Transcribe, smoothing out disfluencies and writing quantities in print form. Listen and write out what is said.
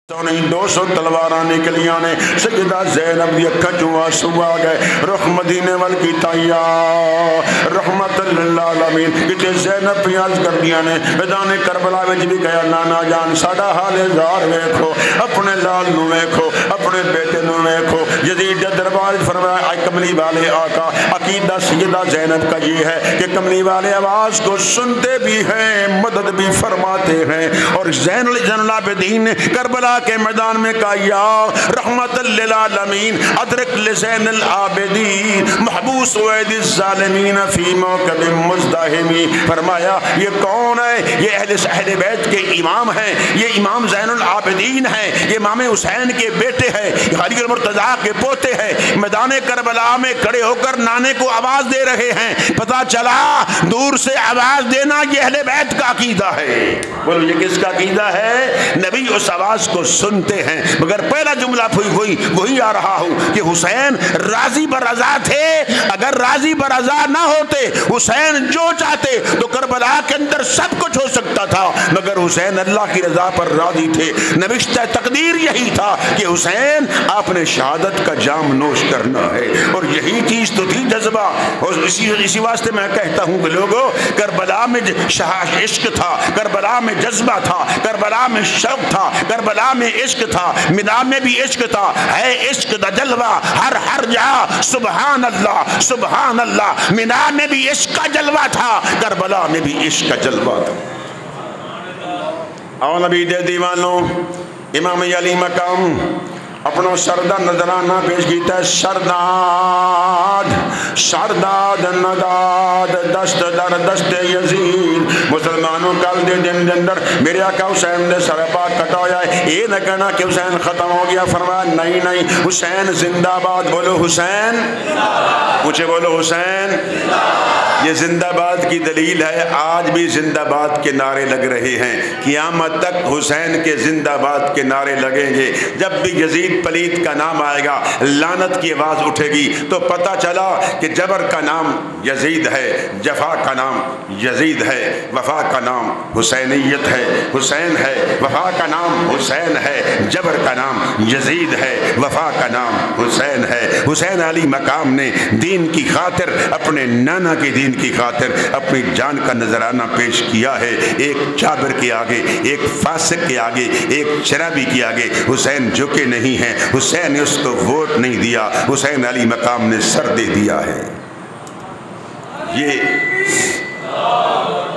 200 تلواراں نکلیاں نے سیدہ زینب دی اکھاں چوں آنسو آ گئے رخ مدینے وال کیتا یا رحمت للعالمین کتے زینب پیاز کردیاں نے میدان کربلا وچ بھی گیا نانا جان ساڈا حال زار ویکھو اپنے لال نو ویکھو اپنے بیٹے نو ویکھو یزید دے دربار فرمایا اے کملی والے آقا عقیدہ سیدہ زینب کا یہ ہے کہ کملی والے آواز کو سنتے بھی ہیں مدد بھی فرماتے ہیں اور زین العابدین نے کربلا کے میدان میں کہا یا رحمت للعالمین ادرک لزین العابدین محبوس وید الظالمین فی موکب مزدحمی فرمایا یہ کون ہے یہ اہل بیت کے امام ہیں یہ امام زین العابدین ہیں یہ امام حسین کے بیٹے ہیں یہ علی المرتضیٰ کے پوتے ہیں میدان کربلا میں کھڑے ہو کر نانے کو آواز دے رہے ہیں پتہ چلا دور سے آواز دینا یہ اہل بیت کا عقیدہ ہے بولو یہ کس کا عقیدہ ہے نبی اس آواز کو سنتے ہیں مگر پہلا جملہ وہی آ رہا ہوں کہ حسین راضی برضا تھے اگر راضی برضا نہ ہوتے حسین جو چاہتے تو کربلا کے اندر سب کچھ ہو سکتا تھا مگر حسین اللہ کی رضا پر راضی تھے نوشتہ تقدیر یہی تھا کہ حسین آپ نے شہادت کا جام نوش کرنا ہے اور یہی چیز تو تھی جذبہ اور اسی واسطے میں کہتا ہوں کہ لوگوں کربلا میں عشق تھا کربلا میں جذبہ تھا کربلا میں شوق تھا کربلا میں عشق تھا میدان میں بھی عشق تھا ہے عشق دا جلوہ ہر جہاں سبحان اللہ میدان میں بھی عشق کا جلوہ تھا کربلا میں بھی عشق کا جلوہ تھا آؤ نبی دے دیوانوں امام علی مقام اپنا سردہ نظرانہ پیش کیتا ہے سرداد نداد دست در دست یزید مسلمانوں کل دے دن دے اندر میرے آقا حسین نے سر پاک کٹایا ہے یہ نہ کہنا کہ حسین ختم ہو گیا فرمایا نہیں حسین زندہ باد بولو حسین پوچھے بولو حسین یہ زندہ باد کی دلیل ہے آج بھی زندہ باد کے نعرے لگ رہے ہیں قیامت تک حسین کے زندہ باد کے نعرے لگیں گے جب بھی یزید پلید کا نام آئے گا لعنت کی آواز اٹھے گی تو پتہ چلا کہ جبر کا نام یزید ہے جفا کا نام یزید ہے وفا کا نام حسینیت ہے حسین ہے وفا کا نام حسین ہے جبر کا نام یزید ہے وفا کا نام حسین ہے حسین علی مقام نے دین کی خاطر اپنے نانا کے دین کی خاطر اپنی جان کا نذرانہ پیش کیا ہے ایک جابر کے آگے ایک فاسق کے آگے ایک شرابی کے آگے حسین جھکے نہیں ہیں حسین نے اس کو ووٹ نہیں دیا حسین علی مقام نے سر دے دیا ہے یہ